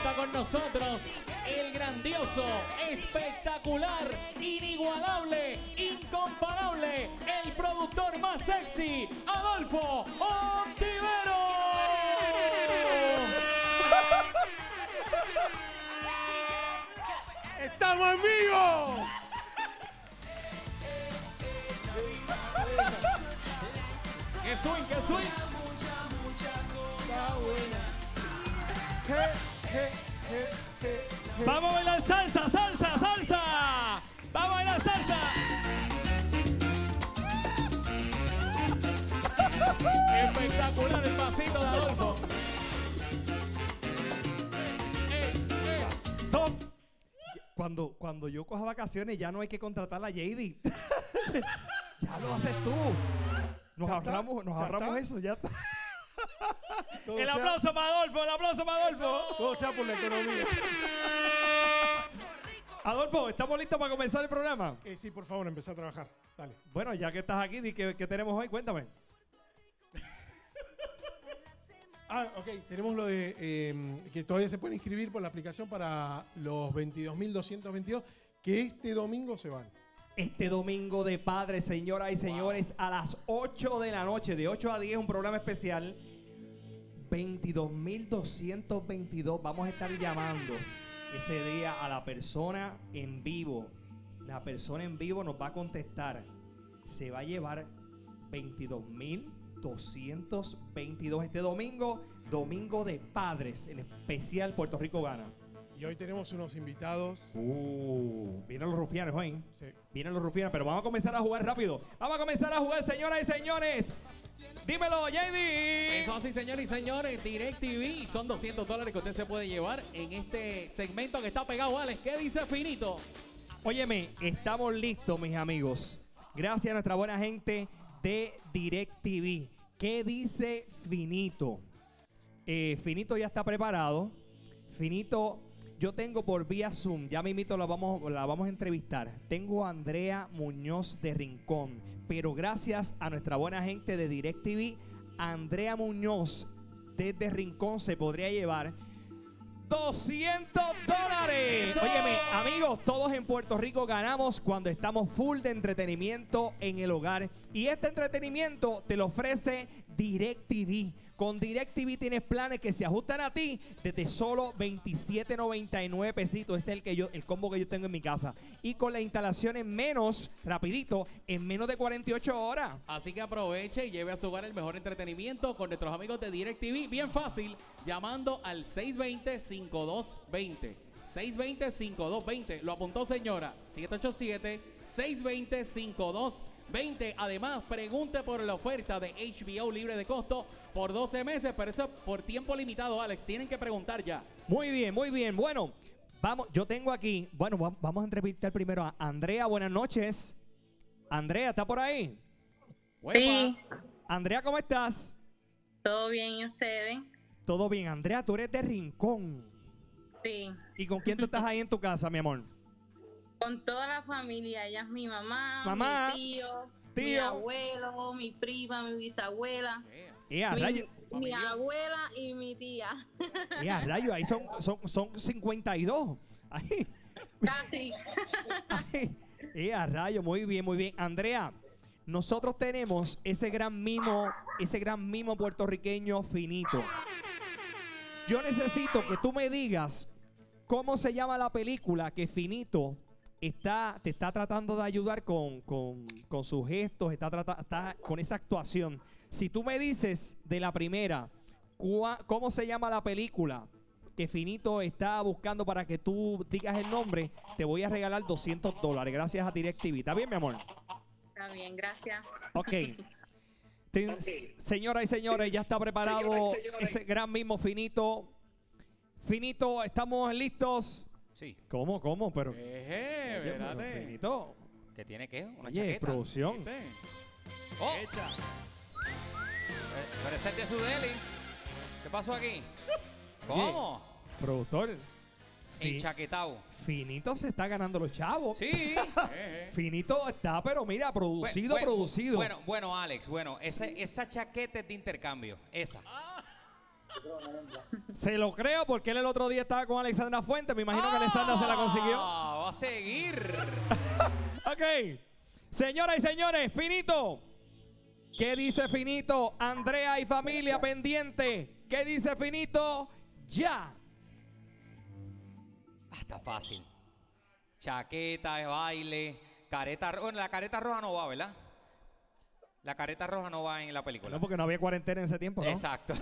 está con nosotros el grandioso, espectacular, inigualable, incomparable, el productor más sexy, Adolfo Ontivero. ¡Estamos en vivo! ¡Qué swing, qué swing! Está buena. Vamos a bailar salsa, salsa, salsa. Vamos a bailar salsa. Espectacular el pasito de Adolfo. Stop. Cuando yo coja vacaciones ya no hay que contratar a JD. Ya lo haces tú. Nos ahorramos eso, ya está. El aplauso para Adolfo, el aplauso para Adolfo. Todo sea por la economía. Adolfo, ¿estamos listos para comenzar el programa? Sí, por favor, empecé a trabajar. Dale. Bueno, ya que estás aquí, di ¿qué tenemos hoy? Cuéntame. Ok. Tenemos lo de que todavía se pueden inscribir por la aplicación para los 22.222, que este domingo se van. Este domingo de Padres, señoras y señores, a las 8 de la noche, de 8 a 10, un programa especial. 22.222. Vamos a estar llamando ese día a la persona en vivo. La persona en vivo nos va a contestar. Se va a llevar 22.222 este domingo. Domingo de Padres, el especial Puerto Rico gana. Y hoy tenemos unos invitados. Vienen los rufianes hoy. Sí. Vienen los rufianes, pero vamos a comenzar a jugar rápido. Vamos a comenzar a jugar, señoras y señores. Dímelo, JD. Eso así, señores y señores, DirecTV son $200 que usted se puede llevar en este segmento que está pegado, Alex. ¿Qué dice Finito? Óyeme, estamos listos, mis amigos. Gracias a nuestra buena gente de DirecTV. ¿Qué dice Finito? Finito ya está preparado. Finito, yo tengo por vía Zoom, ya mismito la vamos a entrevistar. Tengo a Andrea Muñoz de Rincón, pero gracias a nuestra buena gente de DirecTV, Andrea Muñoz desde Rincón se podría llevar $200. Óyeme, amigos, todos en Puerto Rico ganamos cuando estamos full de entretenimiento en el hogar. Y este entretenimiento te lo ofrece DirecTV. Con DirecTV tienes planes que se ajustan a ti desde solo $27.99 pesitos. Ese es el combo que yo tengo en mi casa. Y con la instalación en rapidito, en menos de 48 horas. Así que aproveche y lleve a su hogar el mejor entretenimiento con nuestros amigos de DirecTV. Bien fácil, llamando al 620-5220. 620-5220. Lo apuntó, señora. 787-620-5220. Además, pregunte por la oferta de HBO libre de costo por 12 meses, pero eso por tiempo limitado, Alex. Tienen que preguntar ya. Muy bien, muy bien. Bueno, vamos, yo tengo aquí, vamos a entrevistar primero a Andrea. Buenas noches. Andrea, ¿está por ahí? Sí. Andrea, ¿cómo estás? ¿Todo bien y ustedes? Todo bien. Andrea, tú eres de Rincón. Sí. ¿Y con quién tú estás ahí en tu casa, mi amor? Con toda la familia. Ella es mi mamá, Mamá, mi mi abuelo, mi prima, mi bisabuela, mi abuela y mi tía. Rayo, ahí son 52. Ahí. Casi. Rayo, muy bien, muy bien. Andrea, nosotros tenemos ese gran mimo puertorriqueño Finito. Yo necesito que tú me digas cómo se llama la película que Finito te está tratando de ayudar con sus gestos, está con esa actuación. Si tú me dices de la primera, ¿cómo se llama la película que Finito está buscando para que tú digas el nombre? Te voy a regalar $200 gracias a DirecTV. ¿Está bien, mi amor? Está bien, gracias. Ok. Señoras y señores, ya está preparado ese gran mismo Finito. Finito, ¿estamos listos? Sí. ¿Cómo? Pero Espérate. Finito. ¿Qué tiene qué? Una Oye, chaqueta. producción. Oh. Echa. Pero ese es de su deli. ¿Qué pasó aquí? ¿Cómo? Productor. Enchaquetado. Finito se está ganando los chavos. Sí. Finito está, pero mira, producido. Bueno, Alex, esa chaqueta es de intercambio. Esa. Se lo creo porque él el otro día estaba con Alexandra Fuentes. Me imagino que Alexandra se la consiguió. Va a seguir. Ok. Señoras y señores, Finito. ¿Qué dice Finito? Andrea y familia pendiente. ¿Qué dice Finito? Ya. Está fácil. Chaqueta de baile, careta roja. Bueno, la careta roja no va, ¿verdad? La careta roja no va en la película. No, porque no había cuarentena en ese tiempo, ¿no? Exacto.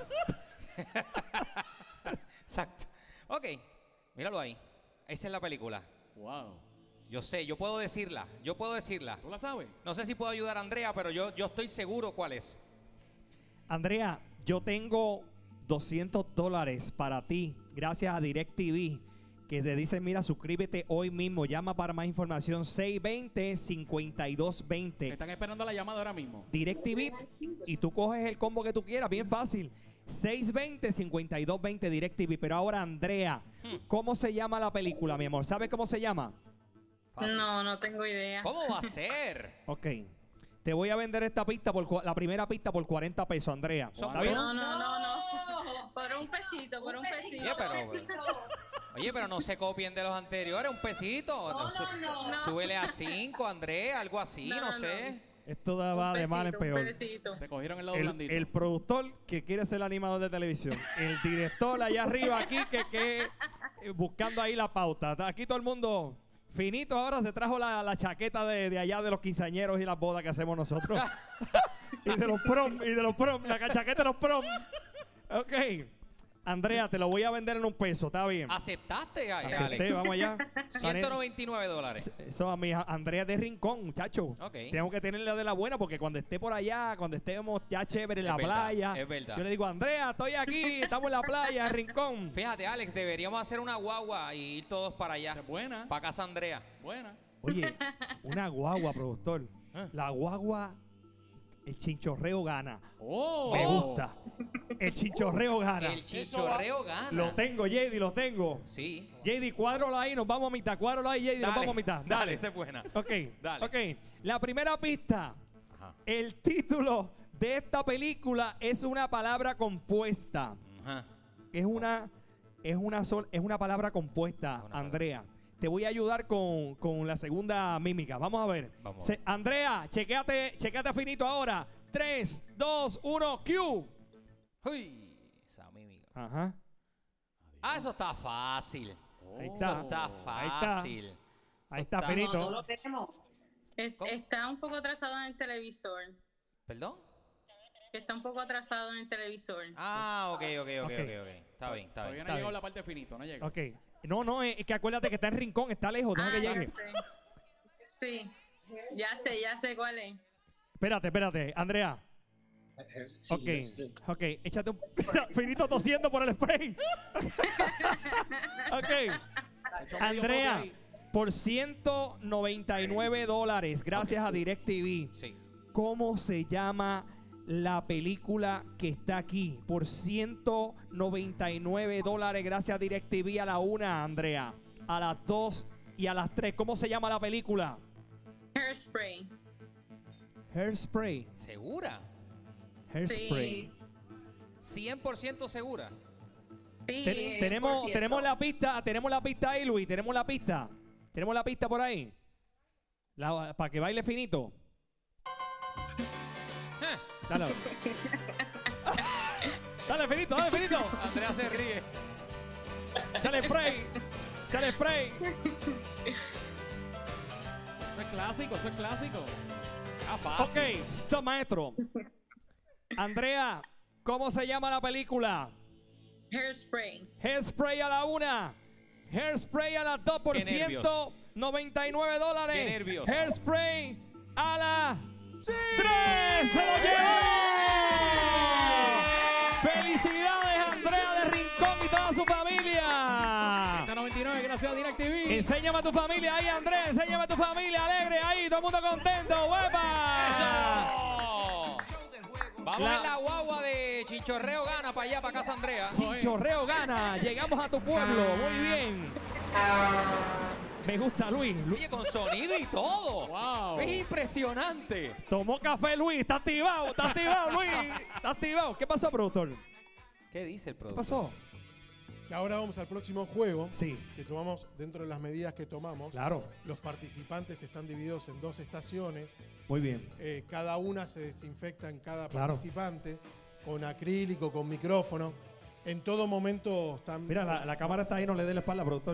Exacto. Ok, míralo ahí. Esa es la película. Wow. Yo sé, yo puedo decirla. ¿Tú la sabes? No sé si puedo ayudar a Andrea, pero yo estoy seguro cuál es. Andrea, yo tengo $200 para ti, gracias a DirecTV, que te dice, mira, suscríbete hoy mismo, llama para más información, 620-5220. Están esperando la llamada ahora mismo. DirecTV, y tú coges el combo que tú quieras, bien fácil. 620-5220 DirecTV. Pero ahora, Andrea, ¿cómo se llama la película, mi amor? ¿Sabes cómo se llama? Fácil. No tengo idea. ¿Cómo va a ser? Ok. Te voy a vender esta pista, la primera pista por $40, Andrea. ¿Está bien? No. Por un pesito. Oye, pero no se copien de los anteriores. Un pesito. No. Súbele a 5, Andrea, algo así, no sé. Esto va de mal en peor. Te cogieron el lado blandito. El productor que quiere ser el animador de televisión. El director allá arriba aquí que buscando ahí la pauta. Aquí todo el mundo... Finito ahora se trajo la chaqueta de allá de los quinceañeros y las bodas que hacemos nosotros. y de los prom, la chaqueta de los prom. Ok. Andrea, te lo voy a vender en $1, ¿está bien? ¿Aceptaste, Acepté, Alex? vamos allá. $199. Eso a mi Andrea de Rincón, muchacho. Ok. Tengo que tenerla de la buena porque cuando esté por allá, cuando estemos ya chévere en la verdad, playa, es verdad. yo le digo, Andrea, estoy aquí, estamos en la playa, en Rincón. Fíjate, Alex, deberíamos hacer una guagua y ir todos para allá. Esa es buena. Para casa Andrea. Buena. Oye, una guagua, productor. La guagua, el chinchorreo gana. Oh. Me gusta. El chinchorreo gana. El chichorreo gana. Lo tengo, JD, lo tengo. Sí. JD, cuádralo ahí, nos vamos a mitad. Cuádralo ahí, JD, nos vamos a mitad. Dale. Esa es buena. Ok, Dale. ok. La primera pista. Ajá. El título de esta película es una palabra compuesta. Ajá. Es una palabra compuesta, Andrea. Te voy a ayudar con la segunda mímica. Vamos a ver. Vamos a ver. Andrea, chequéate Finito ahora. 3, 2, 1, Q. Uy, esa mímica. Ajá. Ah, eso está fácil. Ahí Eso está. está Ahí está. fácil. Ahí está, Finito. No lo tenemos. Está un poco atrasado en el televisor. ¿Perdón? Está un poco atrasado en el televisor. Ah, ok. Ok. Está bien. Todavía no Está ha llegado bien. la parte finito, no llega. Ok. No, es que acuérdate que está en Rincón, está lejos, deja que llegue. Sí. Ya sé cuál es. Espérate, Andrea. Ok, échate un... Finito tosiendo por el spray. Ok. Andrea, por $199, gracias a DirecTV. Sí. ¿Cómo se llama la película que está aquí? Por $199, gracias a DirecTV a la 1, Andrea. A las 2 y a las 3. ¿Cómo se llama la película? Hairspray. Hairspray. ¿Segura? Hairspray. 100% segura. Sí, Tenemos la pista ahí, Luis. Tenemos la pista por ahí. Para que baile Finito. Dale. Dale, Finito. Andrea se ríe. Chale spray. Eso es clásico. Ah, fácil. Ok, stop, maestro. Andrea, ¿cómo se llama la película? Hairspray. Hairspray a la 1. Hairspray a la 2 por Qué nervios. $199. Qué nervios. Hairspray a la 3. ¡Se lo llevó! ¡Felicidades, Andrea de Rincón y toda su familia! 199, gracias a DirecTV. Enséñame a tu familia ahí, Andrea. Enséñame a tu familia alegre ahí. Todo el mundo contento. ¡Huepa! Vamos en la guagua de Chichorreo gana para allá, para casa Andrea. Chichorreo gana. Llegamos a tu pueblo. Muy bien. Me gusta, Luis. Oye, con sonido y todo. Wow. Es impresionante. Tomó café, Luis. Está activado, Luis. Está activado. ¿Qué pasó, productor? ¿Qué dice el ¿Qué productor? pasó? Que ahora vamos al próximo juego. Sí. Que tomamos dentro de las medidas que tomamos. Claro. Los participantes están divididos en 2 estaciones. Muy bien. Cada una se desinfecta en cada Claro. participante. Con acrílico, con micrófono. En todo momento están... Mira, la cámara está ahí, no le dé la espalda, productor.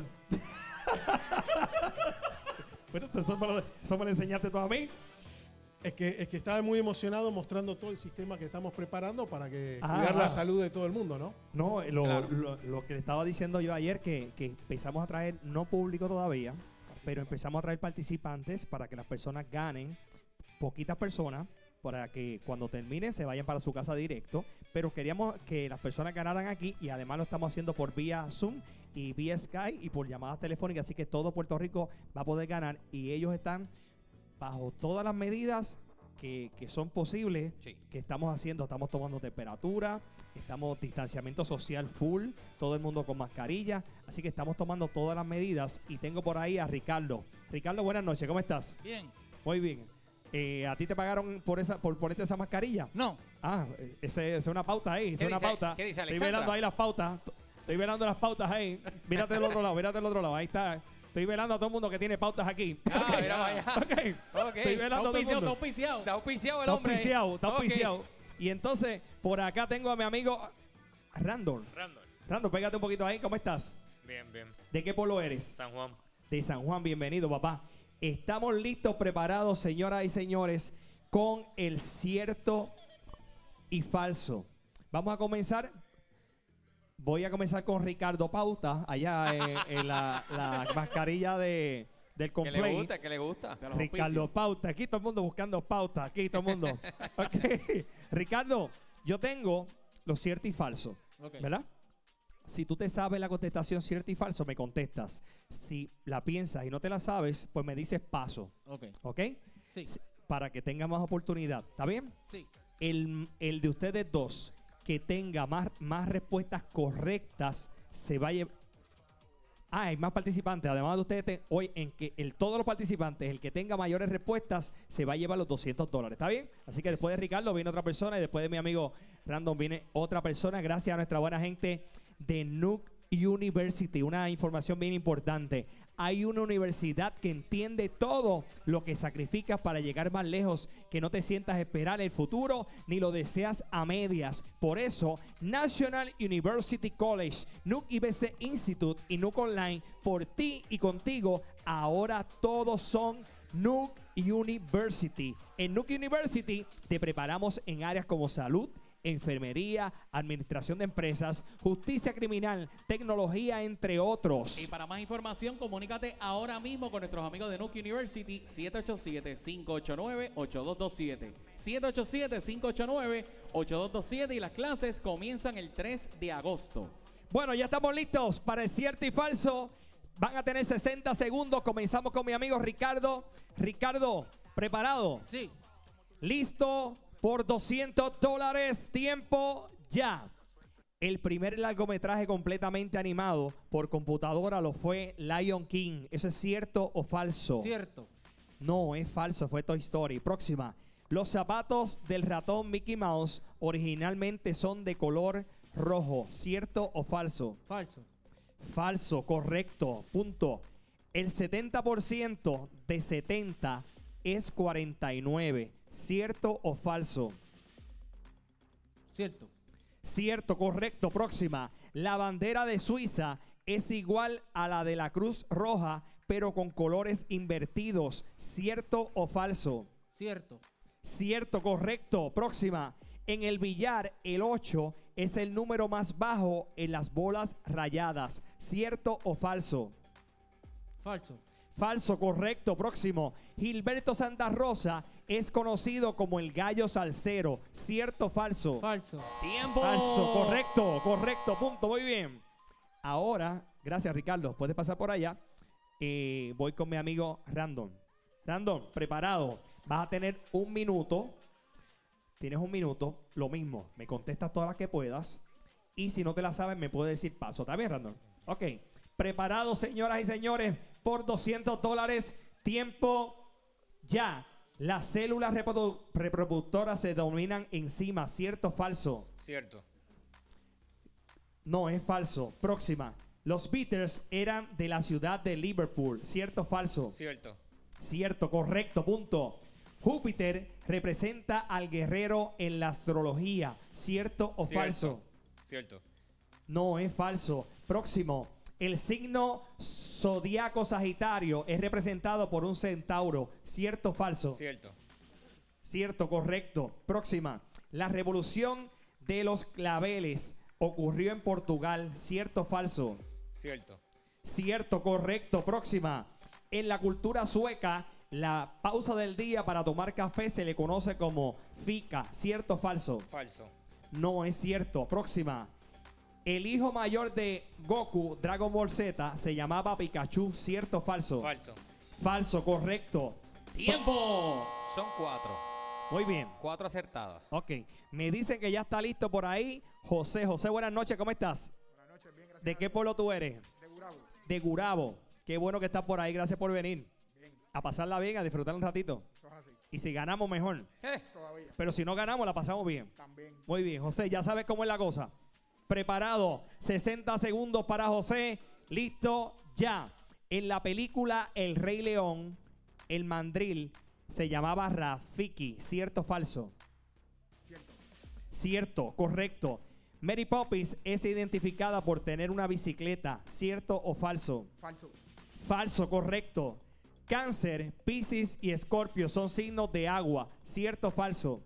Bueno, eso me lo enseñaste tú a mí. Es que estaba muy emocionado mostrando todo el sistema que estamos preparando para que Ah. cuidar la salud de todo el mundo, ¿no? No, Claro. lo que le estaba diciendo yo ayer, que empezamos a traer, no público todavía, pero empezamos a traer participantes para que las personas ganen, poquitas personas, para que cuando terminen se vayan para su casa directo. Pero queríamos que las personas ganaran aquí y además lo estamos haciendo por vía Zoom y vía Skype y por llamadas telefónicas. Así que todo Puerto Rico va a poder ganar y ellos están bajo todas las medidas que son posibles, Sí. que estamos haciendo. Estamos tomando temperatura, estamos distanciamiento social full, todo el mundo con mascarilla. Así que estamos tomando todas las medidas y tengo por ahí a Ricardo. Ricardo, buenas noches, ¿cómo estás? Bien. Muy bien. ¿A ti te pagaron por ponerte esa mascarilla? No. Ah, esa es una pauta ahí, esa ¿Qué es una dice- pauta. qué dice Estoy Alexandra? velando ahí las pautas. Estoy velando las pautas ahí. Mírate del otro lado, mírate del otro lado. Ahí está. Estoy velando a todo el mundo que tiene pautas aquí. Ah, Ok. mira, vaya. Ok. Ok. Estoy velando a todo el Está mundo. auspiciado. Está auspiciado el Está hombre. auspiciado, está Ok. auspiciado. Y entonces, por acá tengo a mi amigo Randall. Randall. Randall, pégate un poquito ahí. ¿Cómo estás? Bien, bien. ¿De qué pueblo eres? San Juan. De San Juan. Bienvenido, papá. Estamos listos, preparados, señoras y señores, con el cierto y falso. Vamos a comenzar. Voy a comenzar con Ricardo Pauta, allá en la mascarilla del Que le Conflay. gusta, que le gusta. De los Ricardo auspicios. Pauta. Aquí todo el mundo buscando pauta. Aquí todo el mundo. Ok. Ricardo, yo tengo lo cierto y falso. Ok. ¿Verdad? Si tú te sabes la contestación cierto y falso, me contestas. Si la piensas y no te la sabes, pues me dices paso. Ok. ¿Ok? Sí. Para que tenga más oportunidad. ¿Está bien? Sí. El de ustedes dos que tenga más respuestas correctas se va a llevar. Ah, hay más participantes. Además de ustedes, hoy en que todos los participantes, el que tenga mayores respuestas, se va a llevar los $200. ¿Está bien? Así que después de Ricardo viene otra persona y después de mi amigo Random viene otra persona. Gracias a nuestra buena gente de Nuke University. Una información bien importante. Hay una universidad que entiende todo lo que sacrificas para llegar más lejos, que no te sientas a esperar el futuro ni lo deseas a medias. Por eso, National University College, Nuke IBC Institute y Nuke Online, por ti y contigo, ahora todos son Nuke University. En Nuke University te preparamos en áreas como salud, enfermería, administración de empresas, justicia criminal, tecnología, entre otros. Y para más información, comunícate ahora mismo con nuestros amigos de Nuke University, 787-589-8227. 787-589-8227 y las clases comienzan el 3 de agosto. Bueno, ya estamos listos para el cierto y falso. Van a tener 60 segundos. Comenzamos con mi amigo Ricardo. Ricardo, ¿preparado? Sí. Listo por $200. Tiempo ya. El primer largometraje completamente animado por computadora lo fue Lion King. ¿Eso es cierto o falso? Cierto. No, es falso. Fue Toy Story. Próxima. Los zapatos del ratón Mickey Mouse originalmente son de color rojo. ¿Cierto o falso? Falso. Falso, correcto, punto. El 70% de 70 es 49. ¿Cierto o falso? Cierto. Cierto, correcto. Próxima. La bandera de Suiza es igual a la de la Cruz Roja, pero con colores invertidos. ¿Cierto o falso? Cierto. Cierto, correcto. Próxima. En el billar, el 8 es el número más bajo en las bolas rayadas. ¿Cierto o falso? Falso. Falso, correcto. Próximo. Gilberto Santa Rosa es conocido como el gallo salsero. ¿Cierto o falso? Falso. ¡Tiempo! Falso, correcto, correcto. Punto, muy bien. Ahora, gracias Ricardo, puedes pasar por allá. Voy con mi amigo Random. Random, preparado. Vas a tener un minuto. Tienes un minuto, lo mismo. Me contestas todas las que puedas. Y si no te la sabes, me puedes decir paso. ¿Está bien, Random? Ok. Preparado, señoras y señores, por $200. Tiempo ya. Las células reproductoras se dominan enzimas. ¿Cierto o falso? Cierto. No, es falso. Próxima. Los Beatles eran de la ciudad de Liverpool. ¿Cierto o falso? Cierto. Cierto, correcto, punto. Júpiter representa al guerrero en la astrología. ¿Cierto o falso? Cierto. No, es falso. Próximo. El signo zodiaco Sagitario es representado por un centauro. ¿Cierto o falso? Cierto. Cierto, correcto. Próxima. La revolución de los claveles ocurrió en Portugal. ¿Cierto o falso? Cierto. Cierto, correcto. Próxima. En la cultura sueca, la pausa del día para tomar café se le conoce como fika. ¿Cierto o falso? Falso. No, es cierto. Próxima. El hijo mayor de Goku, Dragon Ball Z, se llamaba Pikachu. ¿Cierto o falso? Falso. Falso, correcto. ¡Tiempo! Son 4. Muy bien. 4 acertadas. Ok. Me dicen que ya está listo por ahí José. José, buenas noches. ¿Cómo estás? Buenas noches, bien, gracias. ¿De qué pueblo tú eres? De Gurabo. De Gurabo. Qué bueno que estás por ahí. Gracias por venir. Bien, A pasarla bien, a disfrutar un ratito. eso es así. Y si ganamos, mejor. Todavía. Pero si no ganamos, la pasamos bien. También. Muy bien, José, ya sabes cómo es la cosa. Preparado. 60 segundos para José. Listo, ya. En la película El Rey León, el mandril se llamaba Rafiki. ¿Cierto o falso? Cierto. Cierto, correcto. Mary Poppins es identificada por tener una bicicleta. ¿Cierto o falso? Falso. Falso, correcto. Cáncer, Piscis y Escorpio son signos de agua. ¿Cierto o falso?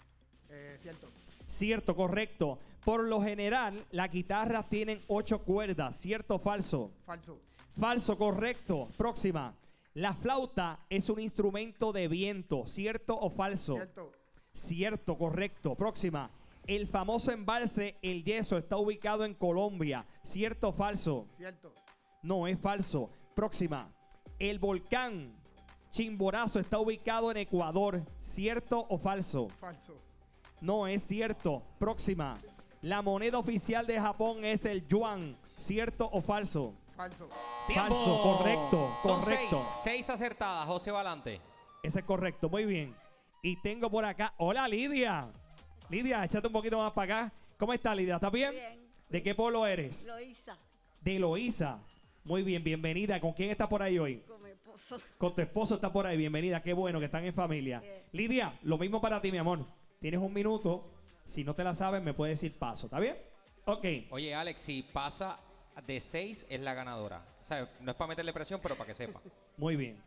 Cierto. Cierto, correcto. Por lo general, las guitarras tienen 8 cuerdas. ¿Cierto o falso? Falso. Falso, correcto. Próxima. La flauta es un instrumento de viento. ¿Cierto o falso? Cierto. Cierto, correcto. Próxima. El famoso embalse El Yeso está ubicado en Colombia. ¿Cierto o falso? Cierto. No, es falso. Próxima. El volcán Chimborazo está ubicado en Ecuador. ¿Cierto o falso? Falso. No, es cierto. Próxima. La moneda oficial de Japón es el yuan. ¿Cierto o falso? Falso. ¡Tiempo! Falso, correcto, Son correcto. 6 acertadas. José Valante. Ese es correcto, muy bien. Y tengo por acá, hola Lidia. Lidia, échate un poquito más para acá. ¿Cómo está Lidia? ¿Estás bien? Bien. ¿De qué pueblo eres? Loíza, De Loíza. Muy bien, bienvenida. ¿Con quién estás por ahí hoy? con mi esposo. Con tu esposo está por ahí, bienvenida. Qué bueno que están en familia. Bien. Lidia, lo mismo para ti, mi amor. Tienes un minuto. Si no te la sabes, me puedes decir paso. ¿Está bien? Ok. Oye, Alex, si pasa de 6 es la ganadora. O sea, no es para meterle presión, pero para que sepa. Muy bien.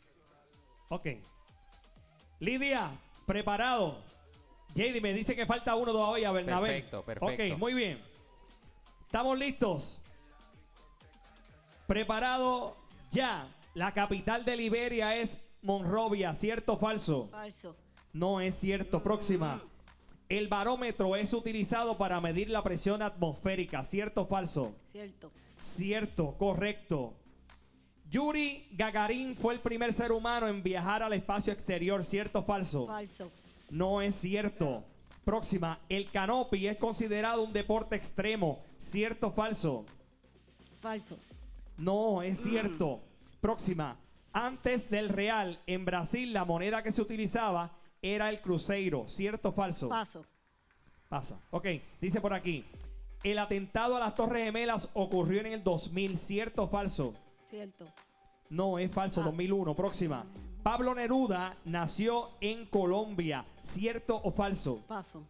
Ok. Lidia, preparado. JD me dice que falta uno todavía, Bernabé. Perfecto, perfecto. Ok, muy bien. ¿Estamos listos? Preparado ya. La capital de Liberia es Monrovia. ¿Cierto o falso? Falso. No es cierto. Próxima. El barómetro es utilizado para medir la presión atmosférica. ¿Cierto o falso? Cierto. Cierto, correcto. Yuri Gagarin fue el primer ser humano en viajar al espacio exterior. ¿Cierto o falso? Falso. No es cierto. Próxima. El canopy es considerado un deporte extremo. ¿Cierto o falso? Falso. No es cierto. Próxima. Antes del real, en Brasil la moneda que se utilizaba era el cruzeiro. ¿Cierto o falso? Paso. Pasa. Ok, dice por aquí. El atentado a las Torres Gemelas ocurrió en el 2000. ¿Cierto o falso? Cierto. No, es falso. 2001. Próxima. Pablo Neruda nació en Colombia. ¿Cierto o falso? Paso.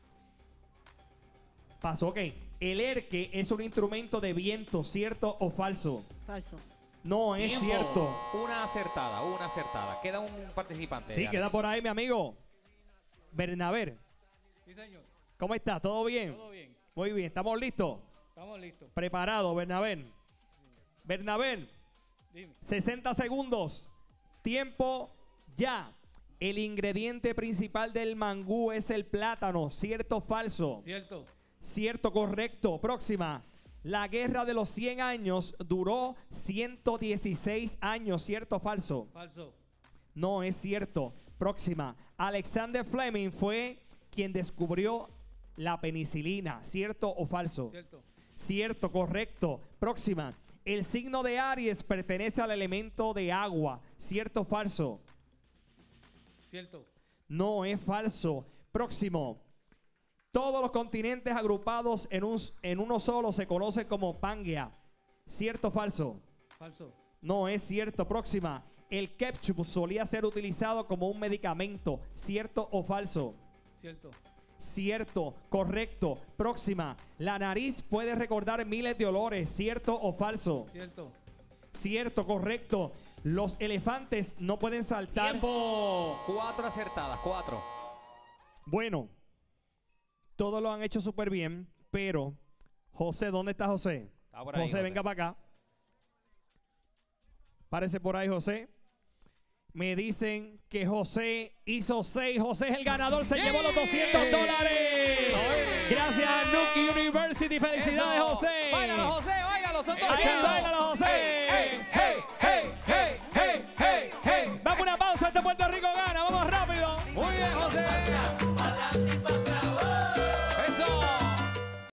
Paso. Ok. El erque es un instrumento de viento. ¿Cierto o falso? Falso. No es Tiempo. cierto. Una acertada, una acertada. Queda un participante. Sí, Alex. queda por ahí mi amigo Bernabé. Sí, señor. ¿Cómo está? ¿Todo bien? Todo bien. Muy bien. ¿Estamos listos? Estamos listos. Preparado, Bernabé. Bernabé, Dime. 60 segundos. Tiempo ya. El ingrediente principal del mangú es el plátano. ¿Cierto o falso? Cierto. Cierto, correcto. Próxima. La guerra de los 100 años duró 116 años. ¿Cierto o falso? Falso. No es cierto. Próxima. Alexander Fleming fue quien descubrió la penicilina. ¿Cierto o falso? Cierto. Cierto, correcto. Próxima. El signo de Aries pertenece al elemento de agua. ¿Cierto o falso? Cierto. No es falso. Próximo. Todos los continentes agrupados en uno solo se conoce como Pangea. ¿Cierto o falso? Falso. No, es cierto. Próxima. El ketchup solía ser utilizado como un medicamento. ¿Cierto o falso? Cierto. Cierto, correcto. Próxima. La nariz puede recordar miles de olores. ¿Cierto o falso? Cierto. Cierto, correcto. Los elefantes no pueden saltar. ¡Tiempo! 4 acertadas, 4. Bueno, todos lo han hecho súper bien, pero José, ¿dónde está José? Está por ahí, José, venga para acá. Párese por ahí, José. Me dicen que José hizo 6. José es el ganador, se llevó los $200. Gracias a Nuke University. Felicidades, Eso. José. ¡Báilalo, José! ¡Báilalo! ¡Son Ahí, 200! báilalo, José.